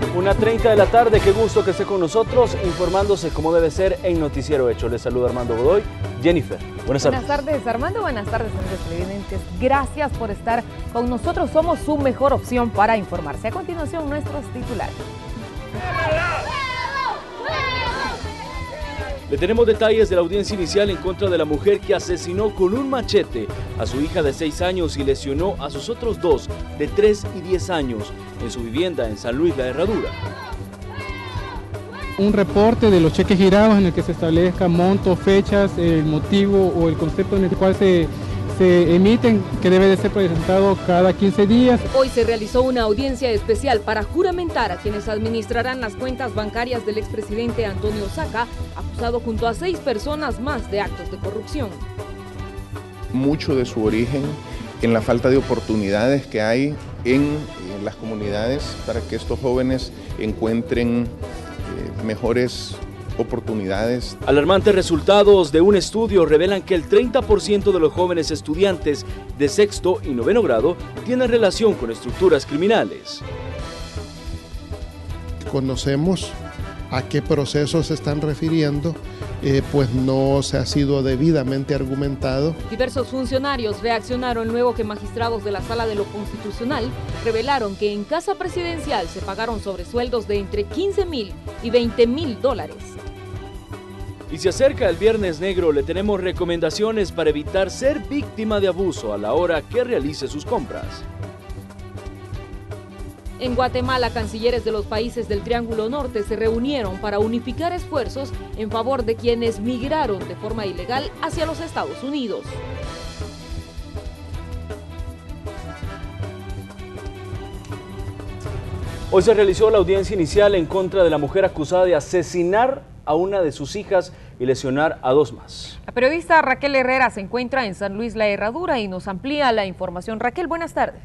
1:30 de la tarde, qué gusto que esté con nosotros, informándose como debe ser en Noticiero Hecho. Les saluda Armando Godoy. Jennifer, buenas tardes. Buenas tardes, Armando. Buenas tardes, amigos televidentes. Gracias por estar con nosotros. Somos su mejor opción para informarse. A continuación, nuestros titulares. Le tenemos detalles de la audiencia inicial en contra de la mujer que asesinó con un machete a su hija de 6 años y lesionó a sus otros 2 de 3 y 10 años en su vivienda en San Luis La Herradura. Un reporte de los cheques girados en el que se establezca montos, fechas, el motivo o el concepto en el cual se emiten, que debe de ser presentado cada 15 días. Hoy se realizó una audiencia especial para juramentar a quienes administrarán las cuentas bancarias del expresidente Antonio Osaka, acusado junto a 6 personas más de actos de corrupción. Mucho de su origen en la falta de oportunidades que hay en las comunidades para que estos jóvenes encuentren mejores oportunidades. Alarmantes resultados de un estudio revelan que el 30% de los jóvenes estudiantes de 6º y 9º grado tienen relación con estructuras criminales. Conocemos a qué procesos se están refiriendo, pues no se ha sido debidamente argumentado. Diversos funcionarios reaccionaron luego que magistrados de la Sala de lo Constitucional revelaron que en Casa Presidencial se pagaron sobresueldos de entre $15,000 y $20,000. Y se acerca el Viernes Negro, le tenemos recomendaciones para evitar ser víctima de abuso a la hora que realice sus compras. En Guatemala, cancilleres de los países del Triángulo Norte se reunieron para unificar esfuerzos en favor de quienes migraron de forma ilegal hacia los Estados Unidos. Hoy se realizó la audiencia inicial en contra de la mujer acusada de asesinar a una de sus hijas y lesionar a 2 más. La periodista Raquel Herrera se encuentra en San Luis La Herradura y nos amplía la información. Raquel, buenas tardes.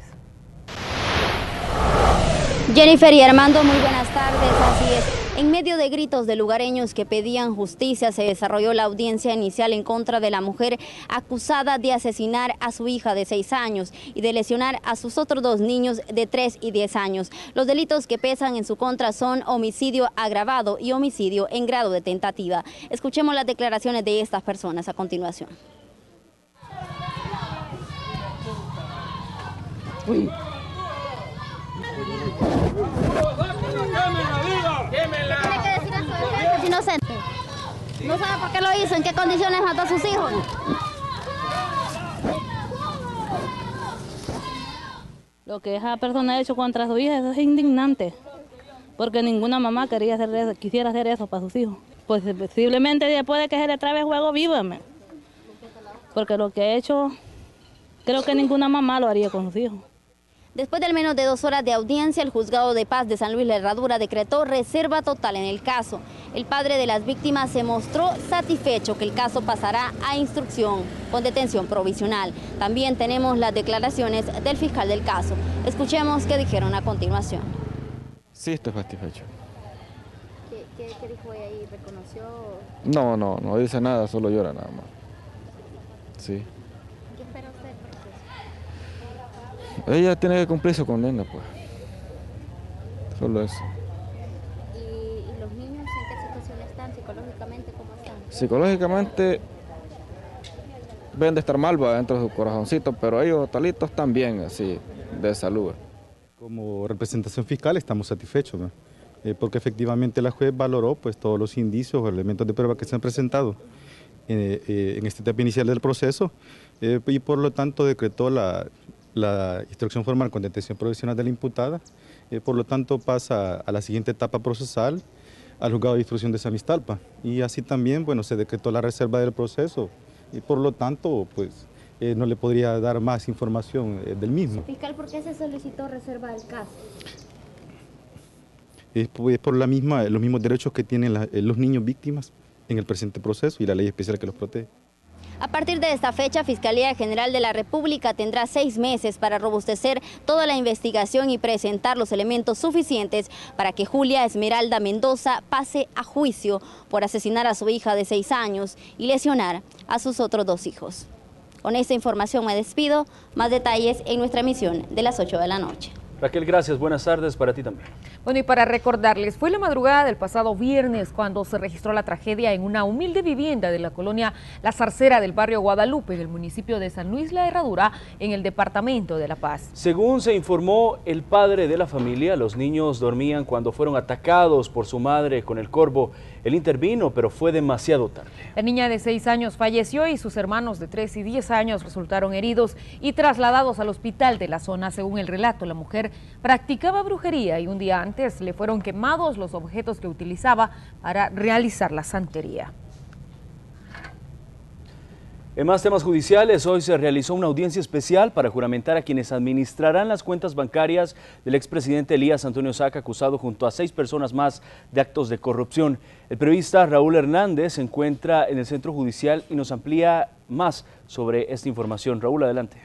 Jennifer y Armando, muy buenas tardes. Así es. En medio de gritos de lugareños que pedían justicia, se desarrolló la audiencia inicial en contra de la mujer acusada de asesinar a su hija de 6 años y de lesionar a sus otros 2 niños de 3 y 10 años. Los delitos que pesan en su contra son homicidio agravado y homicidio en grado de tentativa. Escuchemos las declaraciones de estas personas a continuación. Uy. ¿Tiene que decir eso de que es inocente? ¿No sabe por qué lo hizo? ¿En qué condiciones mató a sus hijos? Lo que esa persona ha hecho contra su hija, eso es indignante, porque ninguna mamá quisiera hacer eso para sus hijos. Pues posiblemente después de que se le trabe juego vivo, porque lo que ha hecho, creo que ninguna mamá lo haría con sus hijos. Después de al menos de 2 horas de audiencia, el Juzgado de Paz de San Luis La Herradura decretó reserva total en el caso. El padre de las víctimas se mostró satisfecho que el caso pasará a instrucción con detención provisional. También tenemos las declaraciones del fiscal del caso. Escuchemos qué dijeron a continuación. Sí, estoy satisfecho. ¿Qué dijo ella ahí? ¿Reconoció? No dice nada, solo llora nada más. Sí. ¿Qué espera usted? Ella tiene que cumplir su condena, pues. Solo eso. ¿Y los niños en qué situación están? ¿Psicológicamente cómo están? Psicológicamente deben de estar mal, va, dentro de su corazoncito, pero ellos talitos están bien, así, de salud. Como representación fiscal estamos satisfechos, ¿no? Porque efectivamente la juez valoró pues todos los indicios o elementos de prueba que se han presentado en esta etapa inicial del proceso y por lo tanto decretó la instrucción formal con detención provisional de la imputada, por lo tanto pasa a la siguiente etapa procesal al juzgado de instrucción de San Mistalpa y así también, bueno, se decretó la reserva del proceso y por lo tanto, pues, no le podría dar más información del mismo. Fiscal, ¿por qué se solicitó reserva del caso? Es por los mismos derechos que tienen los niños víctimas en el presente proceso y la ley especial que los protege. A partir de esta fecha, Fiscalía General de la República tendrá 6 meses para robustecer toda la investigación y presentar los elementos suficientes para que Julia Esmeralda Mendoza pase a juicio por asesinar a su hija de 6 años y lesionar a sus otros 2 hijos. Con esta información me despido. Más detalles en nuestra emisión de las 8 de la noche. Raquel, gracias. Buenas tardes para ti también. Bueno, y para recordarles, fue la madrugada del pasado viernes cuando se registró la tragedia en una humilde vivienda de la colonia La Zarcera del barrio Guadalupe, en el municipio de San Luis La Herradura, en el departamento de La Paz. Según se informó el padre de la familia, los niños dormían cuando fueron atacados por su madre con el corvo. Él intervino, pero fue demasiado tarde. La niña de 6 años falleció y sus hermanos de 3 y 10 años resultaron heridos y trasladados al hospital de la zona. Según el relato, la mujer practicaba brujería y un día antes le fueron quemados los objetos que utilizaba para realizar la santería. En más temas judiciales, hoy se realizó una audiencia especial para juramentar a quienes administrarán las cuentas bancarias del expresidente Elías Antonio Saca, acusado junto a 6 personas más de actos de corrupción. El periodista Raúl Hernández se encuentra en el centro judicial y nos amplía más sobre esta información. Raúl, adelante.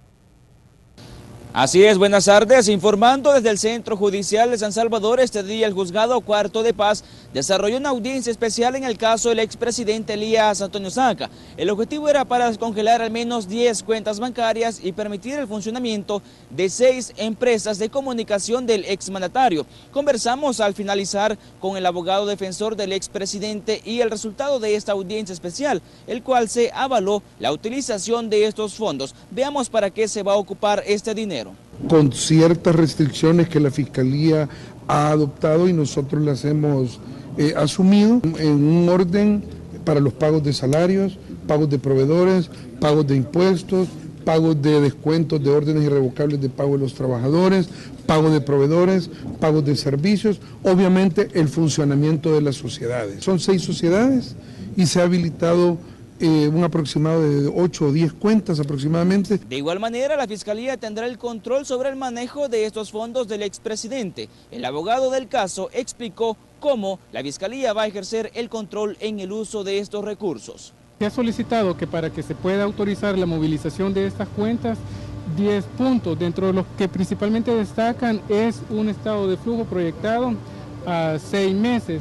Así es, buenas tardes. Informando desde el Centro Judicial de San Salvador, este día el Juzgado Cuarto de Paz desarrolló una audiencia especial en el caso del expresidente Elías Antonio Saca. El objetivo era para descongelar al menos 10 cuentas bancarias y permitir el funcionamiento de 6 empresas de comunicación del exmandatario. Conversamos al finalizar con el abogado defensor del expresidente y el resultado de esta audiencia especial, el cual se avaló la utilización de estos fondos. Veamos para qué se va a ocupar este dinero. Con ciertas restricciones que la Fiscalía ha adoptado y nosotros las hemos asumido en un orden para los pagos de salarios, pagos de proveedores, pagos de impuestos, pagos de descuentos de órdenes irrevocables de pago de los trabajadores, pagos de proveedores, pagos de servicios, obviamente el funcionamiento de las sociedades. Son 6 sociedades y se ha habilitado un aproximado de 8 o 10 cuentas aproximadamente. De igual manera, la Fiscalía tendrá el control sobre el manejo de estos fondos del expresidente. El abogado del caso explicó cómo la Fiscalía va a ejercer el control en el uso de estos recursos. Se ha solicitado que para que se pueda autorizar la movilización de estas cuentas, 10 puntos, dentro de los que principalmente destacan es un estado de flujo proyectado a 6 meses.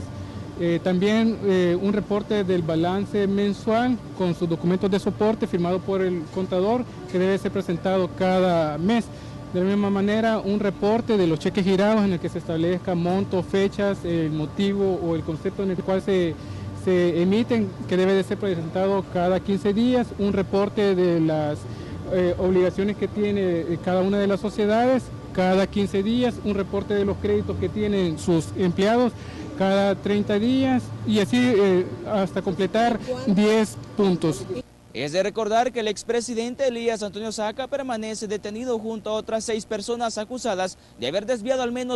También un reporte del balance mensual con sus documentos de soporte firmado por el contador que debe ser presentado cada mes. De la misma manera, un reporte de los cheques girados en el que se establezca montos, fechas, el motivo o el concepto en el cual se emiten, que debe de ser presentado cada 15 días. Un reporte de las obligaciones que tiene cada una de las sociedades cada 15 días. Un reporte de los créditos que tienen sus empleados cada 30 días y así hasta completar 10 puntos. Es de recordar que el expresidente Elías Antonio Saca permanece detenido junto a otras 6 personas acusadas de haber desviado al menos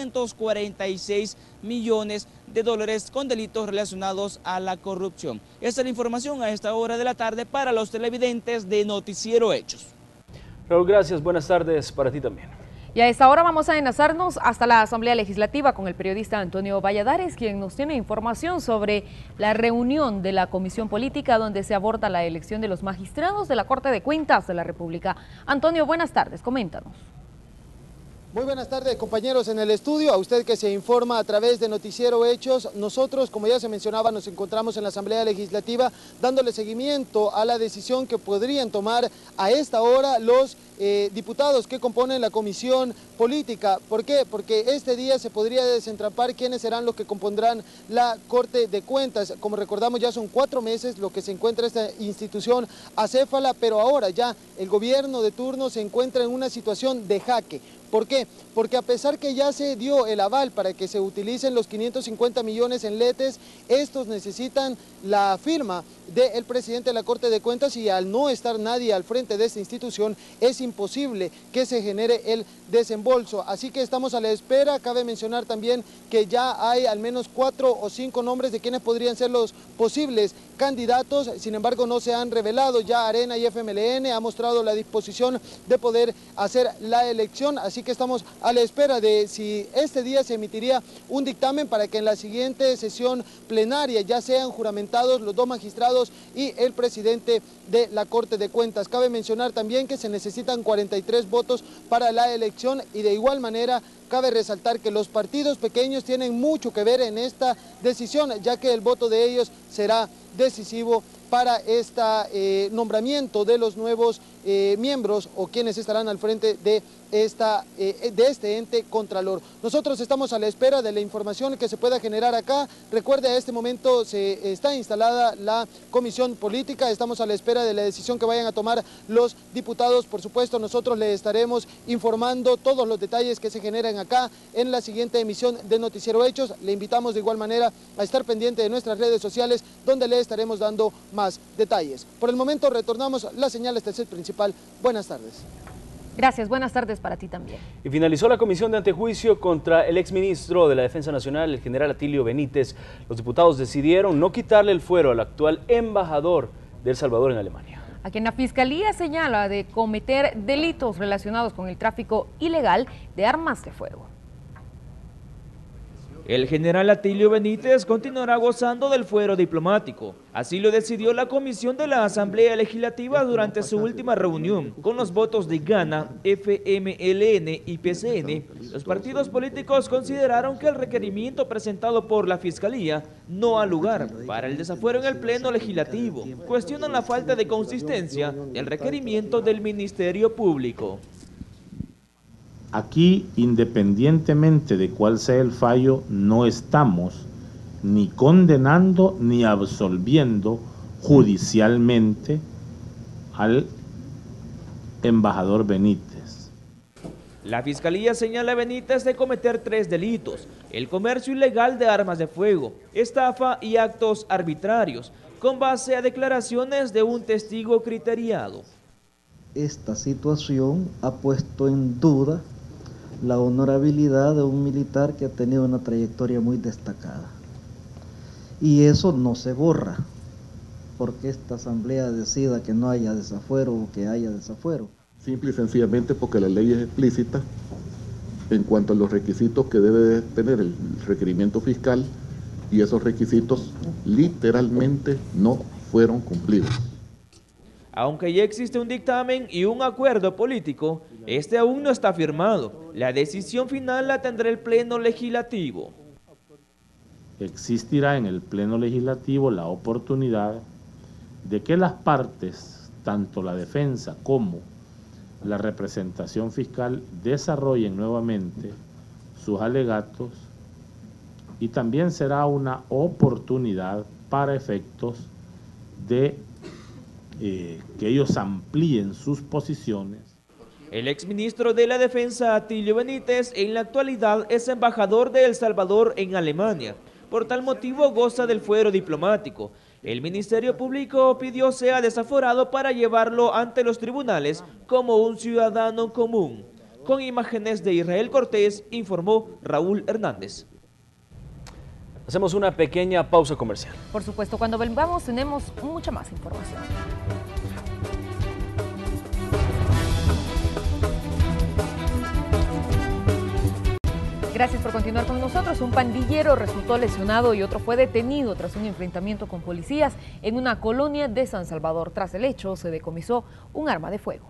246 millones de dólares con delitos relacionados a la corrupción. Esta es la información a esta hora de la tarde para los televidentes de Noticiero Hechos. Raúl, gracias. Buenas tardes para ti también. Y a esta hora vamos a enlazarnos hasta la Asamblea Legislativa con el periodista Antonio Valladares, quien nos tiene información sobre la reunión de la Comisión Política donde se aborda la elección de los magistrados de la Corte de Cuentas de la República. Antonio, buenas tardes, coméntanos. Muy buenas tardes, compañeros en el estudio, a usted que se informa a través de Noticiero Hechos. Nosotros, como ya se mencionaba, nos encontramos en la Asamblea Legislativa dándole seguimiento a la decisión que podrían tomar a esta hora los diputados que componen la Comisión Política. ¿Por qué? Porque este día se podría desentrampar quiénes serán los que compondrán la Corte de Cuentas. Como recordamos, ya son 4 meses lo que se encuentra esta institución acéfala, pero ahora ya el gobierno de turno se encuentra en una situación de jaque. ¿Por qué? Porque a pesar que ya se dio el aval para que se utilicen los 550 millones en letes, estos necesitan la firma del presidente de la Corte de Cuentas y al no estar nadie al frente de esta institución es imposible que se genere el desembolso. Así que estamos a la espera. Cabe mencionar también que ya hay al menos 4 o 5 nombres de quienes podrían ser los posibles candidatos, sin embargo no se han revelado. Ya Arena y FMLN ha mostrado la disposición de poder hacer la elección, así que estamos a la espera de si este día se emitiría un dictamen para que en la siguiente sesión plenaria ya sean juramentados los 2 magistrados y el presidente de la Corte de Cuentas. Cabe mencionar también que se necesitan 43 votos para la elección y de igual manera cabe resaltar que los partidos pequeños tienen mucho que ver en esta decisión, ya que el voto de ellos será decisivo para este nombramiento de los nuevos miembros o quienes estarán al frente de este ente contralor. Nosotros estamos a la espera de la información que se pueda generar acá. Recuerde, a este momento se está instalada la comisión política, estamos a la espera de la decisión que vayan a tomar los diputados. Por supuesto, nosotros le estaremos informando todos los detalles que se generen acá en la siguiente emisión de Noticiero Hechos. Le invitamos de igual manera a estar pendiente de nuestras redes sociales, donde le estaremos dando más detalles. Por el momento retornamos las señales del set principal. Buenas tardes. Gracias, buenas tardes para ti también. Y finalizó la comisión de antejuicio contra el exministro de la Defensa Nacional, el general Atilio Benítez. Los diputados decidieron no quitarle el fuero al actual embajador de El Salvador en Alemania, a quien la Fiscalía señala de cometer delitos relacionados con el tráfico ilegal de armas de fuego. El general Atilio Benítez continuará gozando del fuero diplomático. Así lo decidió la comisión de la Asamblea Legislativa durante su última reunión. Con los votos de Gana, FMLN y PCN, los partidos políticos consideraron que el requerimiento presentado por la Fiscalía no ha lugar para el desafuero en el Pleno Legislativo. Cuestionan la falta de consistencia del requerimiento del Ministerio Público. Aquí, independientemente de cuál sea el fallo, no estamos ni condenando ni absolviendo judicialmente al embajador Benítez. La Fiscalía señala a Benítez de cometer 3 delitos: el comercio ilegal de armas de fuego, estafa y actos arbitrarios, con base a declaraciones de un testigo criteriado. Esta situación ha puesto en duda la honorabilidad de un militar que ha tenido una trayectoria muy destacada. Y eso no se borra, porque esta asamblea decida que no haya desafuero o que haya desafuero. Simple y sencillamente porque la ley es explícita en cuanto a los requisitos que debe tener el requerimiento fiscal, y esos requisitos literalmente no fueron cumplidos. Aunque ya existe un dictamen y un acuerdo político, este aún no está firmado. La decisión final la tendrá el Pleno Legislativo. Existirá en el Pleno Legislativo la oportunidad de que las partes, tanto la defensa como la representación fiscal, desarrollen nuevamente sus alegatos, y también será una oportunidad para efectos de que ellos amplíen sus posiciones. El exministro de la Defensa, Atilio Benítez, en la actualidad es embajador de El Salvador en Alemania. Por tal motivo goza del fuero diplomático. El Ministerio Público pidió sea desaforado para llevarlo ante los tribunales como un ciudadano común. Con imágenes de Israel Cortés, informó Raúl Hernández. Hacemos una pequeña pausa comercial. Por supuesto, cuando volvamos tenemos mucha más información. Gracias por continuar con nosotros. Un pandillero resultó lesionado y otro fue detenido tras un enfrentamiento con policías en una colonia de San Salvador. Tras el hecho, se decomisó un arma de fuego.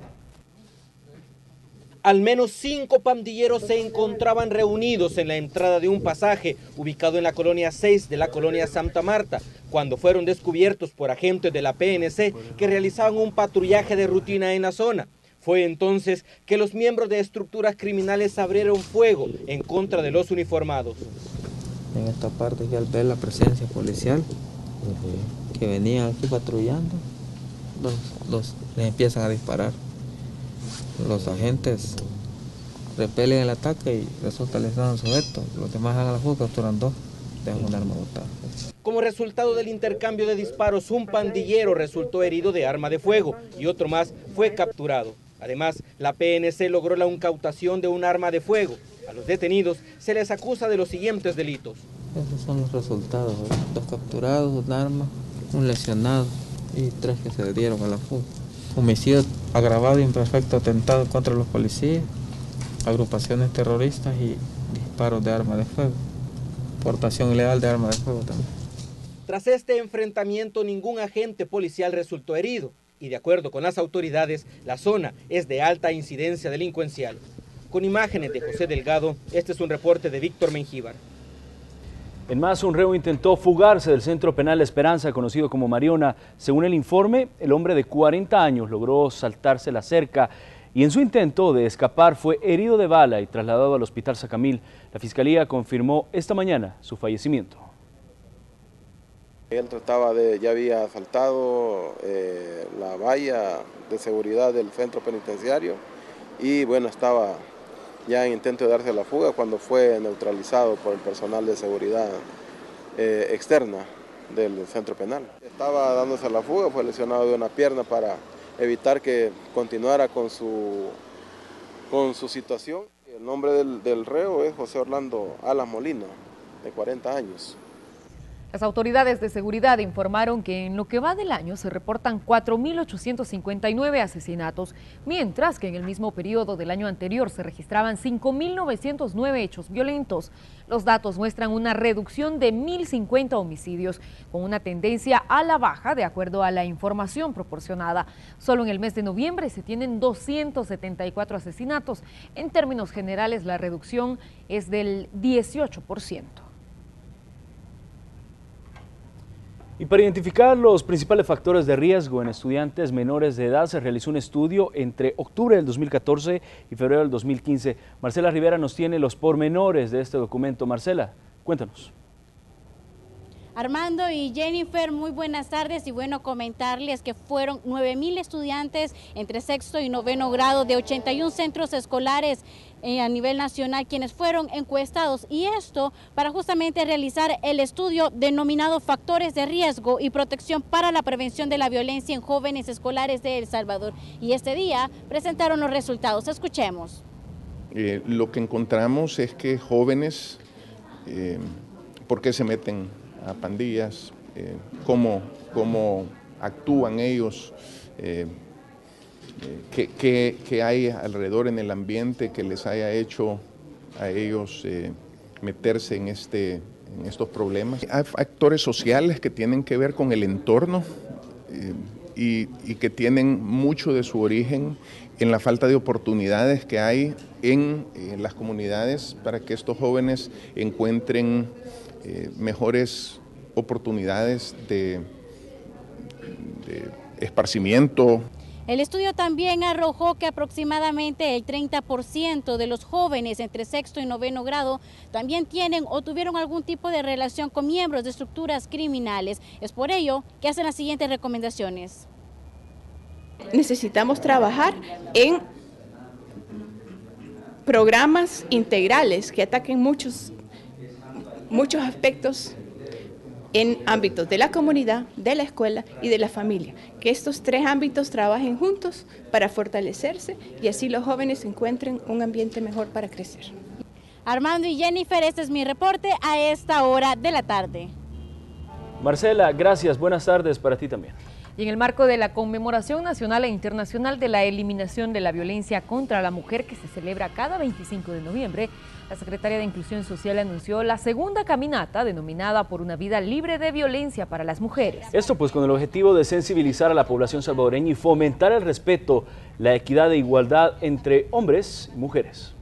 Al menos 5 pandilleros se encontraban reunidos en la entrada de un pasaje ubicado en la colonia 6 de la colonia Santa Marta, cuando fueron descubiertos por agentes de la PNC que realizaban un patrullaje de rutina en la zona. Fue entonces que los miembros de estructuras criminales abrieron fuego en contra de los uniformados. En esta parte, ya al ver la presencia policial que venían aquí patrullando, les empiezan a disparar. Los agentes repelen el ataque y resulta lesionado sujeto. Los demás hagan la fuga, capturan 2, dejan un arma botada. Como resultado del intercambio de disparos, un pandillero resultó herido de arma de fuego y otro más fue capturado. Además, la PNC logró la incautación de un arma de fuego. A los detenidos se les acusa de los siguientes delitos. Esos son los resultados: 2 capturados, un arma, un lesionado y 3 que se dieron a la fuga. Homicidio agravado y imperfecto atentado contra los policías, agrupaciones terroristas y disparos de arma de fuego. Portación ilegal de arma de fuego también. Tras este enfrentamiento, ningún agente policial resultó herido y, de acuerdo con las autoridades, la zona es de alta incidencia delincuencial. Con imágenes de José Delgado, este es un reporte de Víctor Mengíbar. En más, un reo intentó fugarse del centro penal Esperanza, conocido como Mariona. Según el informe, el hombre de 40 años logró saltarse la cerca y en su intento de escapar fue herido de bala y trasladado al hospital Sacamil. La fiscalía confirmó esta mañana su fallecimiento. Él ya había saltado la valla de seguridad del centro penitenciario y bueno, estaba ya en intento de darse la fuga cuando fue neutralizado por el personal de seguridad externa del centro penal. Estaba dándose la fuga, fue lesionado de una pierna para evitar que continuara con su situación. El nombre del reo es José Orlando Alas Molina, de 40 años. Las autoridades de seguridad informaron que en lo que va del año se reportan 4.859 asesinatos, mientras que en el mismo periodo del año anterior se registraban 5.909 hechos violentos. Los datos muestran una reducción de 1.050 homicidios, con una tendencia a la baja de acuerdo a la información proporcionada. Solo en el mes de noviembre se tienen 274 asesinatos. En términos generales, la reducción es del 18%. Y para identificar los principales factores de riesgo en estudiantes menores de edad, se realizó un estudio entre octubre del 2014 y febrero del 2015. Marcela Rivera nos tiene los pormenores de este documento. Marcela, cuéntanos. Armando y Jennifer, muy buenas tardes y bueno, comentarles que fueron 9.000 estudiantes entre sexto y noveno grado de 81 centros escolares a nivel nacional quienes fueron encuestados, y esto para justamente realizar el estudio denominado Factores de Riesgo y Protección para la Prevención de la Violencia en Jóvenes Escolares de El Salvador, y este día presentaron los resultados. Escuchemos. Lo que encontramos es que jóvenes, ¿por qué se meten a pandillas? ¿Cómo actúan ellos? ¿Qué hay alrededor en el ambiente que les haya hecho a ellos meterse en estos problemas? Hay factores sociales que tienen que ver con el entorno y que tienen mucho de su origen en la falta de oportunidades que hay en las comunidades para que estos jóvenes encuentren mejores oportunidades de esparcimiento. El estudio también arrojó que aproximadamente el 30% de los jóvenes entre sexto y noveno grado también tienen o tuvieron algún tipo de relación con miembros de estructuras criminales. Es por ello que hacen las siguientes recomendaciones. Necesitamos trabajar en programas integrales que ataquen muchos aspectos en ámbitos de la comunidad, de la escuela y de la familia. Que estos tres ámbitos trabajen juntos para fortalecerse y así los jóvenes encuentren un ambiente mejor para crecer. Armando y Jennifer, este es mi reporte a esta hora de la tarde. Marcela, gracias. Buenas tardes para ti también. Y en el marco de la conmemoración nacional e internacional de la eliminación de la violencia contra la mujer, que se celebra cada 25 de noviembre, la Secretaría de Inclusión Social anunció la segunda caminata denominada Por una vida libre de violencia para las mujeres. Esto pues con el objetivo de sensibilizar a la población salvadoreña y fomentar el respeto, la equidad e igualdad entre hombres y mujeres.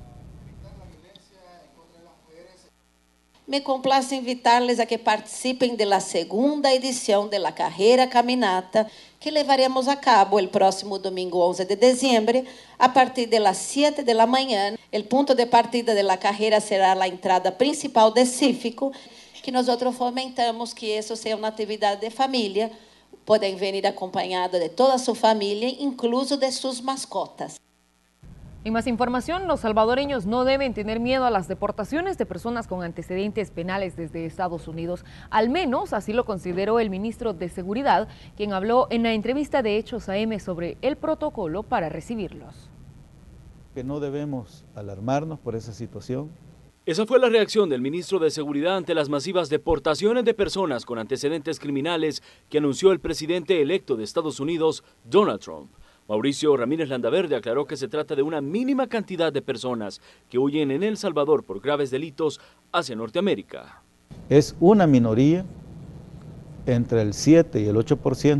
Me complace invitar-les a que participem da segunda edição da Carreira Caminata, que levaremos a cabo o próximo domingo 11 de dezembro, a partir das 7 da manhã. O ponto de partida da carreira será a entrada principal de Cífico, que nós fomentamos que isso seja uma atividade de família. Podem vir acompanhada de toda a sua família, incluso de suas mascotas. En más información, los salvadoreños no deben tener miedo a las deportaciones de personas con antecedentes penales desde Estados Unidos. Al menos así lo consideró el ministro de Seguridad, quien habló en la entrevista de Hechos AM sobre el protocolo para recibirlos. Que no debemos alarmarnos por esa situación. Esa fue la reacción del ministro de Seguridad ante las masivas deportaciones de personas con antecedentes criminales que anunció el presidente electo de Estados Unidos, Donald Trump. Mauricio Ramírez Landaverde aclaró que se trata de una mínima cantidad de personas que huyen en El Salvador por graves delitos hacia Norteamérica. Es una minoría, entre el 7 y el 8%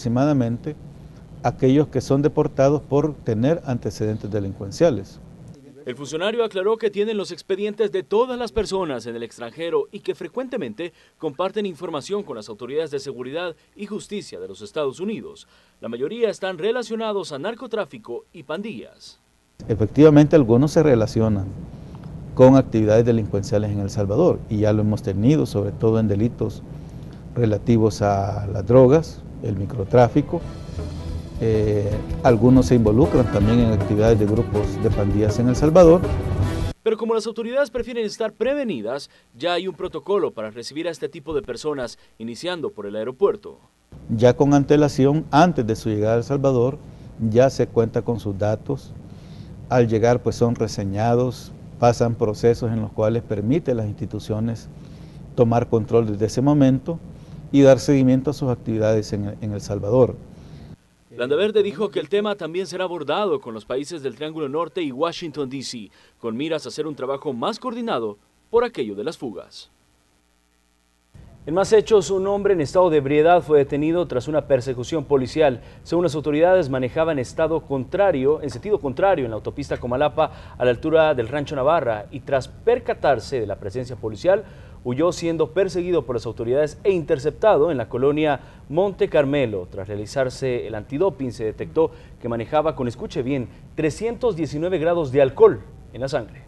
aproximadamente, aquellos que son deportados por tener antecedentes delincuenciales. El funcionario aclaró que tienen los expedientes de todas las personas en el extranjero y que frecuentemente comparten información con las autoridades de seguridad y justicia de los Estados Unidos. La mayoría están relacionados a narcotráfico y pandillas. Efectivamente, algunos se relacionan con actividades delincuenciales en El Salvador y ya lo hemos tenido, sobre todo en delitos relativos a las drogas, el microtráfico. Algunos se involucran también en actividades de grupos de pandillas en El Salvador. Pero como las autoridades prefieren estar prevenidas, ya hay un protocolo para recibir a este tipo de personas, iniciando por el aeropuerto. Ya con antelación, antes de su llegada a El Salvador, ya se cuenta con sus datos. Al llegar pues son reseñados, pasan procesos en los cuales permite a las instituciones tomar control desde ese momento y dar seguimiento a sus actividades en El Salvador. Landaverde dijo que el tema también será abordado con los países del Triángulo Norte y Washington, D.C., con miras a hacer un trabajo más coordinado por aquello de las fugas. En más hechos, un hombre en estado de ebriedad fue detenido tras una persecución policial. Según las autoridades, manejaba en sentido contrario en la autopista Comalapa a la altura del Rancho Navarra y tras percatarse de la presencia policial, huyó siendo perseguido por las autoridades e interceptado en la colonia Monte Carmelo. Tras realizarse el antidoping, se detectó que manejaba con, escuche bien, 319 grados de alcohol en la sangre.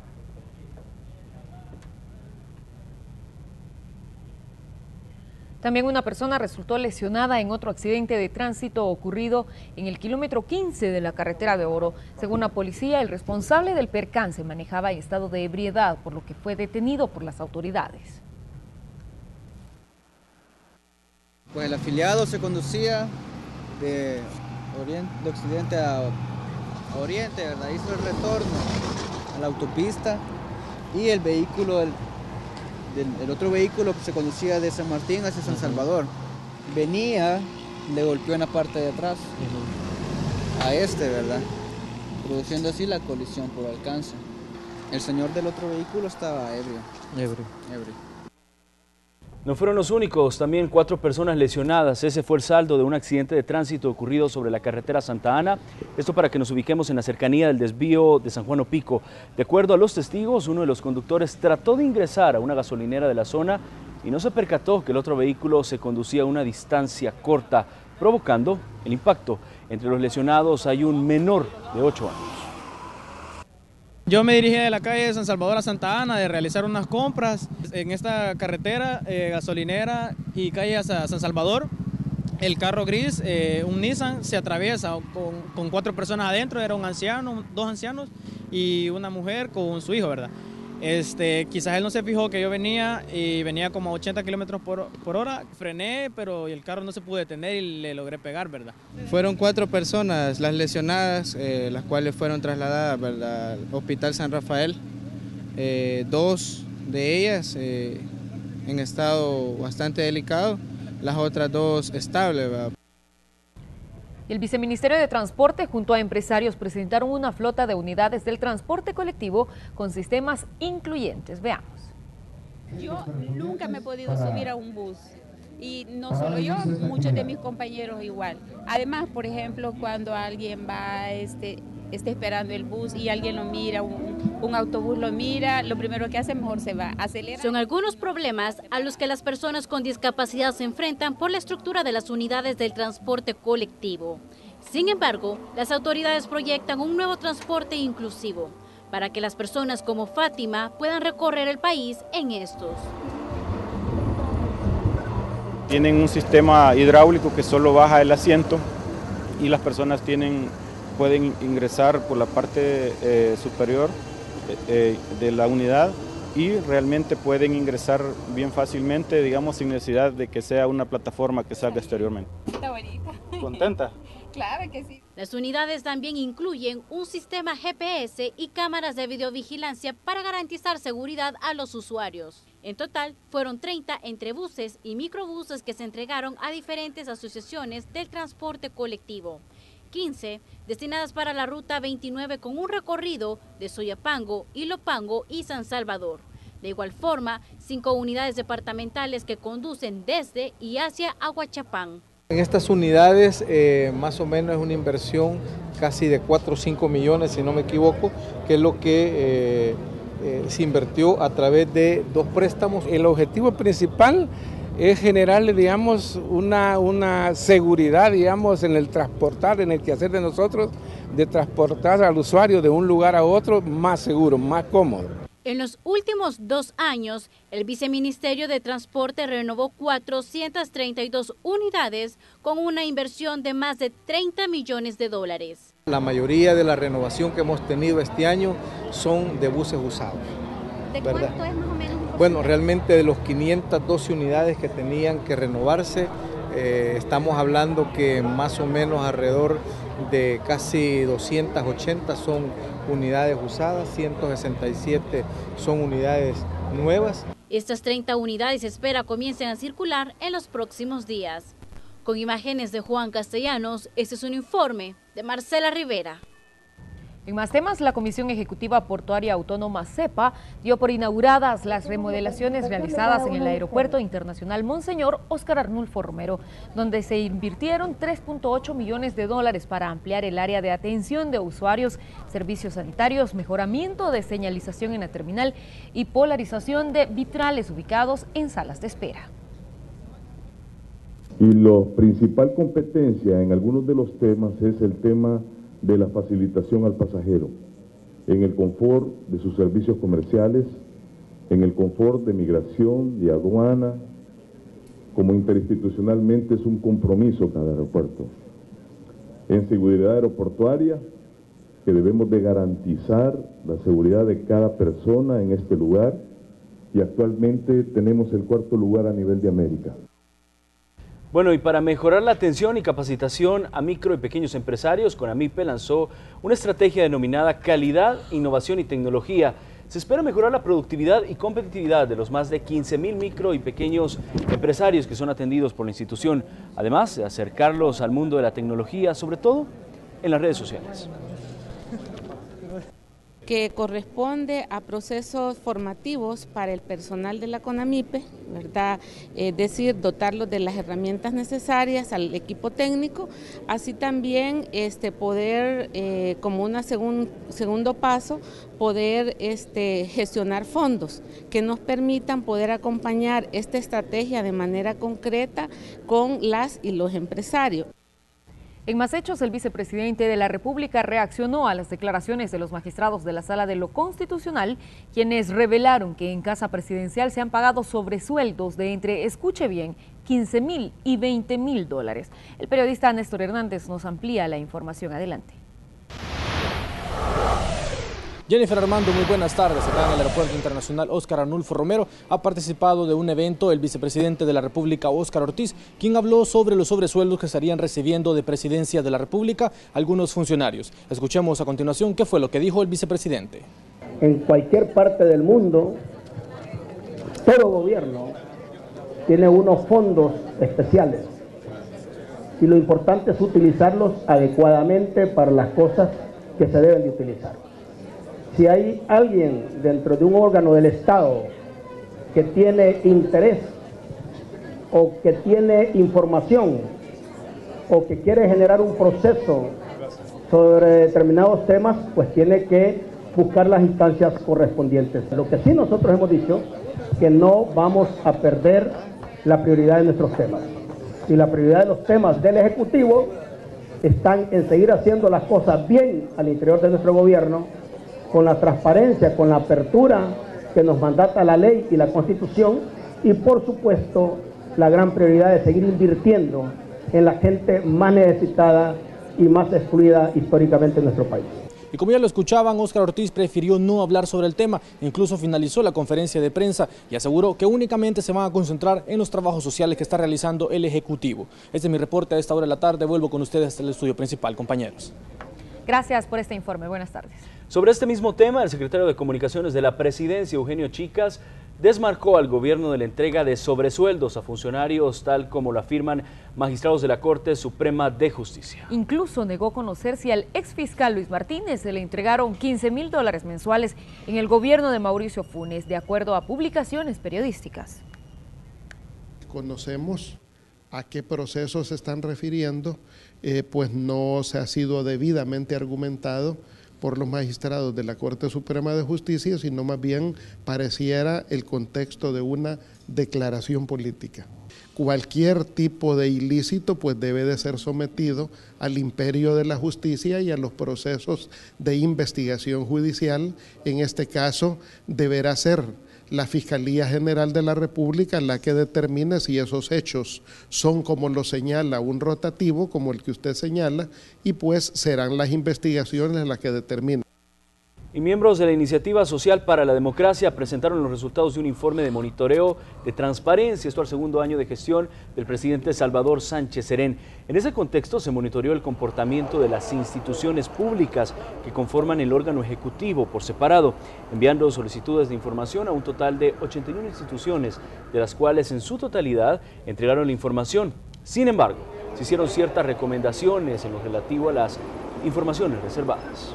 También una persona resultó lesionada en otro accidente de tránsito ocurrido en el kilómetro 15 de la carretera de Oro. Según la policía, el responsable del percance manejaba en estado de ebriedad, por lo que fue detenido por las autoridades. Pues el afiliado se conducía de occidente a oriente, ¿verdad? Hizo el retorno a la autopista y el vehículo, el otro vehículo que se conducía de San Martín hacia San Salvador, venía, le golpeó en la parte de atrás a ¿verdad? Produciendo así la colisión por alcance. El señor del otro vehículo estaba ebrio. No fueron los únicos, también 4 personas lesionadas. Ese fue el saldo de un accidente de tránsito ocurrido sobre la carretera Santa Ana. Esto para que nos ubiquemos en la cercanía del desvío de San Juan Opico. De acuerdo a los testigos, uno de los conductores trató de ingresar a una gasolinera de la zona y no se percató que el otro vehículo se conducía a una distancia corta, provocando el impacto. Entre los lesionados hay un menor de 8 años. Yo me dirigí de la calle de San Salvador a Santa Ana de realizar unas compras en esta carretera, gasolinera y calle a San Salvador. El carro gris, un Nissan, se atraviesa con 4 personas adentro, era un anciano, 2 ancianos y una mujer con su hijo, ¿verdad? Quizás él no se fijó que yo venía y venía como a 80 kilómetros por hora. Frené, pero el carro no se pudo detener y le logré pegar, ¿verdad? Fueron 4 personas las lesionadas, las cuales fueron trasladadas, ¿verdad?, al Hospital San Rafael. 2 de ellas en estado bastante delicado, las otras 2 estables, ¿verdad? El Viceministerio de Transporte junto a empresarios presentaron una flota de unidades del transporte colectivo con sistemas incluyentes. Veamos. Yo nunca me he podido subir a un bus y no solo yo, muchos de mis compañeros igual. Además, por ejemplo, cuando alguien va, está esperando el bus y alguien lo mira, un autobús lo mira, lo primero que hace mejor se va, acelera. Son algunos problemas a los que las personas con discapacidad se enfrentan por la estructura de las unidades del transporte colectivo. Sin embargo, las autoridades proyectan un nuevo transporte inclusivo para que las personas como Fátima puedan recorrer el país en estos. Tienen un sistema hidráulico que solo baja el asiento y las personas pueden ingresar por la parte superior de la unidad y realmente pueden ingresar bien fácilmente, digamos, sin necesidad de que sea una plataforma que salga exteriormente. Está bonita. ¿Contenta? Claro que sí. Las unidades también incluyen un sistema GPS y cámaras de videovigilancia para garantizar seguridad a los usuarios. En total, fueron 30 entre buses y microbuses que se entregaron a diferentes asociaciones del transporte colectivo. 15 destinadas para la ruta 29 con un recorrido de Soyapango, Ilopango y San Salvador. De igual forma, 5 unidades departamentales que conducen desde y hacia Aguachapán. En estas unidades más o menos es una inversión casi de 4 o 5 millones, si no me equivoco, que es lo que se invirtió a través de 2 préstamos. El objetivo principal es generarle, digamos, una seguridad, digamos, en el transportar, en el quehacer de nosotros, de transportar al usuario de un lugar a otro más seguro, más cómodo. En los últimos 2 años, el Viceministerio de Transporte renovó 432 unidades con una inversión de más de 30 millones de dólares. La mayoría de la renovación que hemos tenido este año son de buses usados. ¿De ¿verdad? cuánto es más o menos? Bueno, realmente de los 512 unidades que tenían que renovarse, estamos hablando que más o menos alrededor de casi 280 son unidades usadas, 167 son unidades nuevas. Estas 30 unidades se espera comiencen a circular en los próximos días. Con imágenes de Juan Castellanos, este es un informe de Marcela Rivera. En más temas, la Comisión Ejecutiva Portuaria Autónoma CEPA dio por inauguradas las remodelaciones realizadas en el Aeropuerto Internacional Monseñor Óscar Arnulfo Romero, donde se invirtieron 3.8 millones de dólares para ampliar el área de atención de usuarios, servicios sanitarios, mejoramiento de señalización en la terminal y polarización de vitrales ubicados en salas de espera. Y la principal competencia en algunos de los temas es el tema de la facilitación al pasajero, en el confort de sus servicios comerciales, en el confort de migración y aduana, como interinstitucionalmente es un compromiso cada aeropuerto. En seguridad aeroportuaria, que debemos de garantizar la seguridad de cada persona en este lugar, y actualmente tenemos el 4º lugar a nivel de América. Bueno, y para mejorar la atención y capacitación a micro y pequeños empresarios, CONAMIPE lanzó una estrategia denominada Calidad, Innovación y Tecnología. Se espera mejorar la productividad y competitividad de los más de 15.000 micro y pequeños empresarios que son atendidos por la institución, además de acercarlos al mundo de la tecnología, sobre todo en las redes sociales. Que corresponde a procesos formativos para el personal de la CONAMIPE, ¿verdad? Es decir, dotarlos de las herramientas necesarias al equipo técnico, así también poder, como un segundo paso, poder gestionar fondos que nos permitan poder acompañar esta estrategia de manera concreta con las y los empresarios. En más hechos, el vicepresidente de la República reaccionó a las declaraciones de los magistrados de la Sala de lo Constitucional, quienes revelaron que en Casa Presidencial se han pagado sobresueldos de entre, escuche bien, 15.000 y 20.000 dólares. El periodista Néstor Hernández nos amplía la información. Adelante. Jennifer Armando, muy buenas tardes. Acá en el Aeropuerto Internacional Óscar Arnulfo Romero ha participado de un evento el vicepresidente de la República, Óscar Ortiz, quien habló sobre los sobresueldos que estarían recibiendo de Presidencia de la República algunos funcionarios. Escuchemos a continuación qué fue lo que dijo el vicepresidente. En cualquier parte del mundo, todo gobierno tiene unos fondos especiales y lo importante es utilizarlos adecuadamente para las cosas que se deben de utilizar. Si hay alguien dentro de un órgano del Estado que tiene interés o que tiene información o que quiere generar un proceso sobre determinados temas, pues tiene que buscar las instancias correspondientes. Lo que sí nosotros hemos dicho, que no vamos a perder la prioridad de nuestros temas. Y la prioridad de los temas del Ejecutivo están en seguir haciendo las cosas bien al interior de nuestro gobierno, con la transparencia, con la apertura que nos mandata la ley y la Constitución, y por supuesto la gran prioridad de seguir invirtiendo en la gente más necesitada y más excluida históricamente en nuestro país. Y como ya lo escuchaban, Óscar Ortiz prefirió no hablar sobre el tema, incluso finalizó la conferencia de prensa y aseguró que únicamente se van a concentrar en los trabajos sociales que está realizando el Ejecutivo. Este es mi reporte a esta hora de la tarde, vuelvo con ustedes hasta el estudio principal, compañeros. Gracias por este informe, buenas tardes. Sobre este mismo tema, el secretario de Comunicaciones de la Presidencia, Eugenio Chicas, desmarcó al gobierno de la entrega de sobresueldos a funcionarios, tal como lo afirman magistrados de la Corte Suprema de Justicia. Incluso negó conocer si al exfiscal Luis Martínez se le entregaron 15.000 dólares mensuales en el gobierno de Mauricio Funes, de acuerdo a publicaciones periodísticas. Conocemos a qué procesos se están refiriendo, pues no se ha sido debidamente argumentado por los magistrados de la Corte Suprema de Justicia, sino más bien pareciera el contexto de una declaración política. Cualquier tipo de ilícito pues debe de ser sometido al imperio de la justicia y a los procesos de investigación judicial. En este caso deberá ser la Fiscalía General de la República la que determine si esos hechos son como lo señala un rotativo, como el que usted señala, y pues serán las investigaciones las que determinen. Y miembros de la Iniciativa Social para la Democracia presentaron los resultados de un informe de monitoreo de transparencia, esto al segundo año de gestión del presidente Salvador Sánchez Serén. En ese contexto se monitoreó el comportamiento de las instituciones públicas que conforman el órgano ejecutivo por separado, enviando solicitudes de información a un total de 81 instituciones, de las cuales en su totalidad entregaron la información. Sin embargo, se hicieron ciertas recomendaciones en lo relativo a las informaciones reservadas.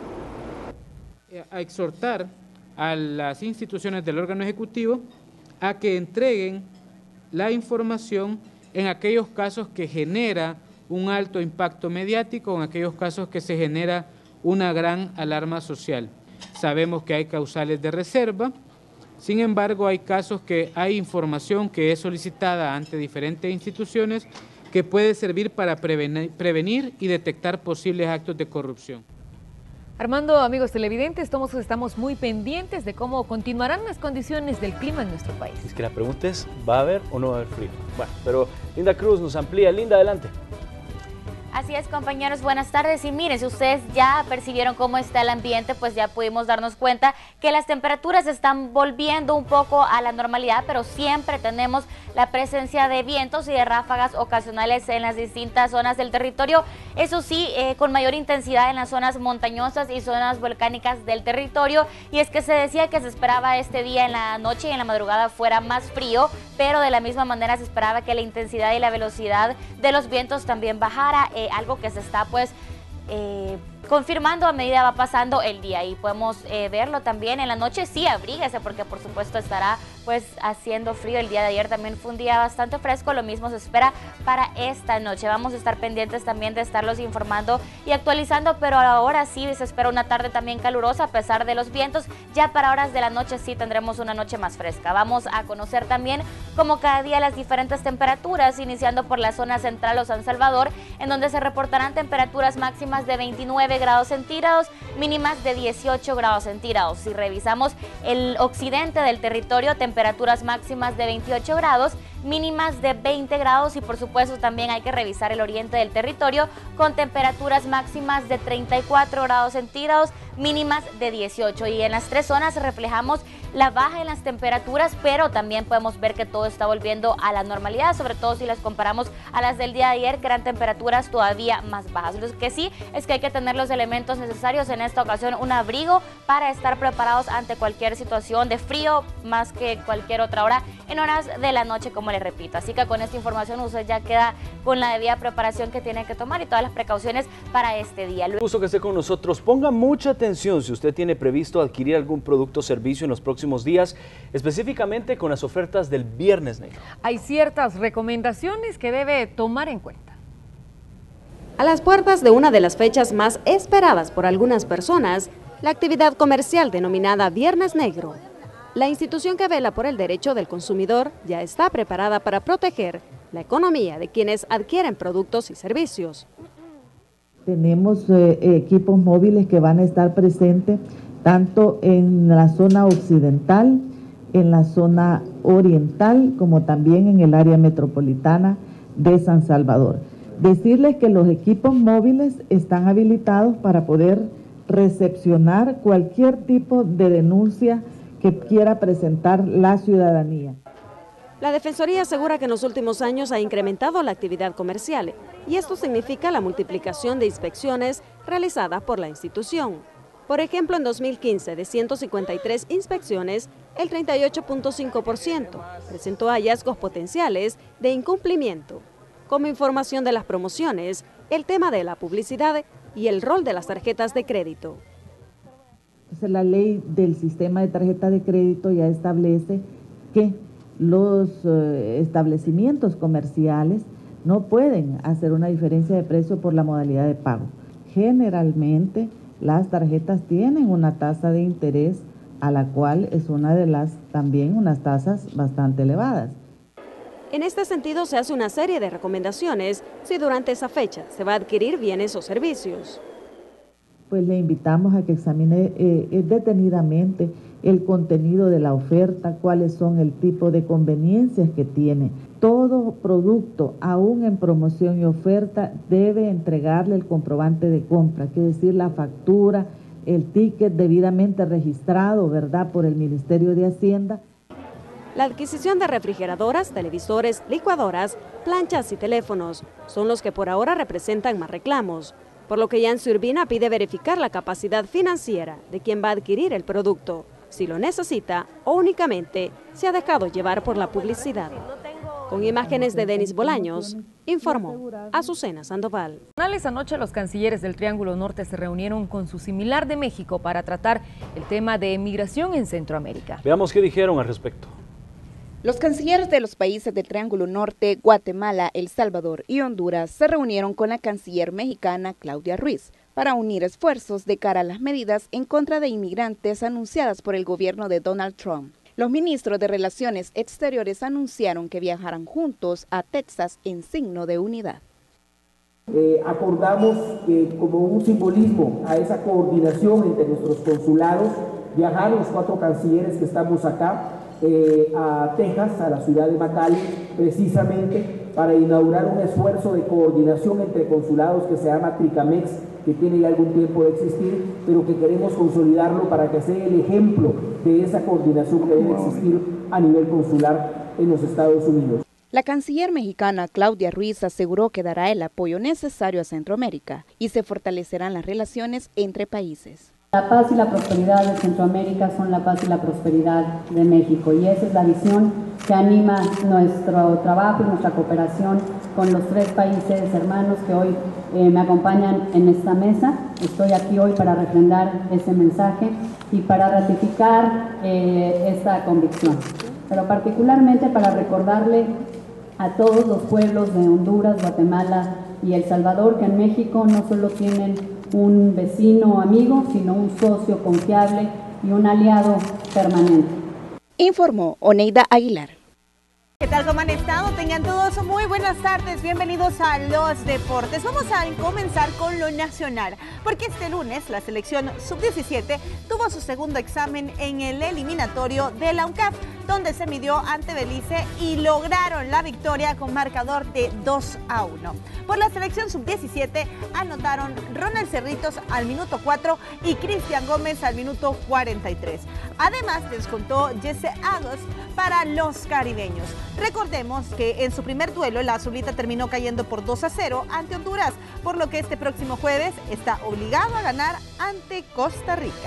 A exhortar a las instituciones del órgano ejecutivo a que entreguen la información en aquellos casos que genera un alto impacto mediático, en aquellos casos que se genera una gran alarma social. Sabemos que hay causales de reserva, sin embargo hay casos que hay información que es solicitada ante diferentes instituciones que puede servir para prevenir y detectar posibles actos de corrupción. Armando, amigos televidentes, todos estamos muy pendientes de cómo continuarán las condiciones del clima en nuestro país. Es que la pregunta es, ¿va a haber o no va a haber frío? Bueno, pero Linda Cruz nos amplía. Linda, adelante. Así es, compañeros, buenas tardes. Y miren, si ustedes ya percibieron cómo está el ambiente, pues ya pudimos darnos cuenta que las temperaturas están volviendo un poco a la normalidad, pero siempre tenemos la presencia de vientos y de ráfagas ocasionales en las distintas zonas del territorio. Eso sí, con mayor intensidad en las zonas montañosas y zonas volcánicas del territorio. Y es que se decía que se esperaba este día en la noche y en la madrugada fuera más frío, pero de la misma manera se esperaba que la intensidad y la velocidad de los vientos también bajara, algo que se está pues confirmando a medida va pasando el día, y podemos verlo también en la noche. Sí, abríguese porque por supuesto estará pues haciendo frío. El día de ayer también fue un día bastante fresco, lo mismo se espera para esta noche. Vamos a estar pendientes también de estarlos informando y actualizando, pero ahora sí se espera una tarde también calurosa a pesar de los vientos. Ya para horas de la noche sí tendremos una noche más fresca. Vamos a conocer también como cada día las diferentes temperaturas, iniciando por la zona central o San Salvador, en donde se reportarán temperaturas máximas de 29 grados centígrados, mínimas de 18 grados centígrados. Si revisamos el occidente del territorio, temperaturas máximas de 28 grados, mínimas de 20 grados, y por supuesto también hay que revisar el oriente del territorio con temperaturas máximas de 34 grados centígrados, mínimas de 18. Y en las tres zonas reflejamos la baja en las temperaturas, pero también podemos ver que todo está volviendo a la normalidad, sobre todo si las comparamos a las del día de ayer, que eran temperaturas todavía más bajas. Lo que sí es que hay que tener los elementos necesarios en esta ocasión, un abrigo para estar preparados ante cualquier situación de frío, más que cualquier otra hora en horas de la noche, como les repito. Así que con esta información usted ya queda con la debida preparación que tiene que tomar y todas las precauciones para este día. Gusto que esté con nosotros. Ponga mucha atención si usted tiene previsto adquirir algún producto o servicio en los próximos días, específicamente con las ofertas del Viernes Negro. Hay ciertas recomendaciones que debe tomar en cuenta. A las puertas de una de las fechas más esperadas por algunas personas, la actividad comercial denominada Viernes Negro. La institución que vela por el derecho del consumidor ya está preparada para proteger la economía de quienes adquieren productos y servicios. Tenemos equipos móviles que van a estar presentes tanto en la zona occidental, en la zona oriental, como también en el área metropolitana de San Salvador. Decirles que los equipos móviles están habilitados para poder recepcionar cualquier tipo de denuncia que quiera presentar la ciudadanía. La Defensoría asegura que en los últimos años ha incrementado la actividad comercial, y esto significa la multiplicación de inspecciones realizadas por la institución. Por ejemplo, en 2015, de 153 inspecciones, el 38.5% presentó hallazgos potenciales de incumplimiento. Como información de las promociones, el tema de la publicidad y el rol de las tarjetas de crédito. Entonces, la ley del sistema de tarjeta de crédito ya establece que los establecimientos comerciales no pueden hacer una diferencia de precio por la modalidad de pago. Generalmente las tarjetas tienen una tasa de interés a la cual es una de las también unas tasas bastante elevadas. En este sentido se hace una serie de recomendaciones si durante esa fecha se va a adquirir bienes o servicios. Pues le invitamos a que examine detenidamente el contenido de la oferta, cuáles son el tipo de conveniencias que tiene. Todo producto, aún en promoción y oferta, debe entregarle el comprobante de compra, que es decir, la factura, el ticket debidamente registrado, ¿verdad?, por el Ministerio de Hacienda. La adquisición de refrigeradoras, televisores, licuadoras, planchas y teléfonos son los que por ahora representan más reclamos, por lo que Yancy Urbina pide verificar la capacidad financiera de quien va a adquirir el producto, si lo necesita o únicamente se ha dejado llevar por la publicidad. Con imágenes de Denis Bolaños, informó Azucena Sandoval. Anoche los cancilleres del Triángulo Norte se reunieron con su similar de México para tratar el tema de migración en Centroamérica. Veamos qué dijeron al respecto. Los cancilleres de los países del Triángulo Norte, Guatemala, El Salvador y Honduras se reunieron con la canciller mexicana Claudia Ruiz para unir esfuerzos de cara a las medidas en contra de inmigrantes anunciadas por el gobierno de Donald Trump. Los ministros de Relaciones Exteriores anunciaron que viajarán juntos a Texas en signo de unidad. Acordamos que como un simbolismo a esa coordinación entre nuestros consulados, viajar los 4 cancilleres que estamos acá a Texas, a la ciudad de McAllen, precisamente para inaugurar un esfuerzo de coordinación entre consulados que se llama Tricamex, que tiene ya algún tiempo de existir, pero que queremos consolidarlo para que sea el ejemplo de esa coordinación que debe existir a nivel consular en los Estados Unidos. La canciller mexicana Claudia Ruiz aseguró que dará el apoyo necesario a Centroamérica y se fortalecerán las relaciones entre países. La paz y la prosperidad de Centroamérica son la paz y la prosperidad de México, y esa es la visión que anima nuestro trabajo y nuestra cooperación con los 3 países hermanos que hoy me acompañan en esta mesa. Estoy aquí hoy para refrendar ese mensaje y para ratificar esta convicción, pero particularmente para recordarle a todos los pueblos de Honduras, Guatemala y El Salvador que en México no solo tienen un vecino o amigo, sino un socio confiable y un aliado permanente. Informó Oneida Aguilar. ¿Qué tal? ¿Cómo han estado? Tengan todos muy buenas tardes, bienvenidos a los deportes. Vamos a comenzar con lo nacional, porque este lunes la selección sub-17 tuvo su segundo examen en el eliminatorio de la UNCAF, donde se midió ante Belice y lograron la victoria con marcador de 2-1. Por la selección sub-17 anotaron Ronald Cerritos al minuto 4 y Cristian Gómez al minuto 43. Además descontó Jesse Agos para los caribeños. Recordemos que en su primer duelo la azulita terminó cayendo por 2-0 ante Honduras, por lo que este próximo jueves está obligado a ganar ante Costa Rica.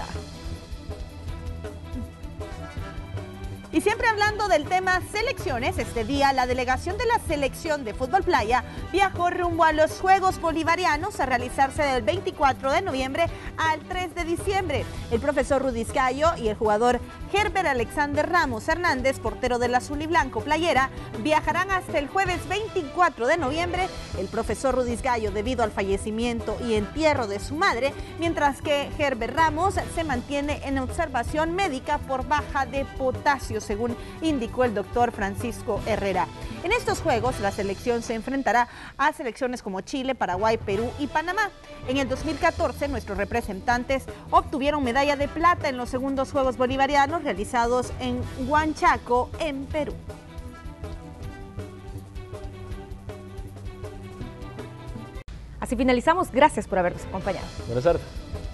Y siempre hablando del tema selecciones, este día la delegación de la selección de fútbol playa viajó rumbo a los Juegos Bolivarianos a realizarse del 24 de noviembre al 3 de diciembre. El profesor Rudis Gallo y el jugador Herbert Alexander Ramos Hernández, portero del azul y blanco playera, viajarán hasta el jueves 24 de noviembre. El profesor Rudis Gallo debido al fallecimiento y entierro de su madre, mientras que Herbert Ramos se mantiene en observación médica por baja de potasio, según indicó el doctor Francisco Herrera. En estos Juegos, la selección se enfrentará a selecciones como Chile, Paraguay, Perú y Panamá. En el 2014, nuestros representantes obtuvieron medalla de plata en los segundos Juegos Bolivarianos realizados en Huanchaco, en Perú. Así finalizamos. Gracias por habernos acompañado. Buenas tardes.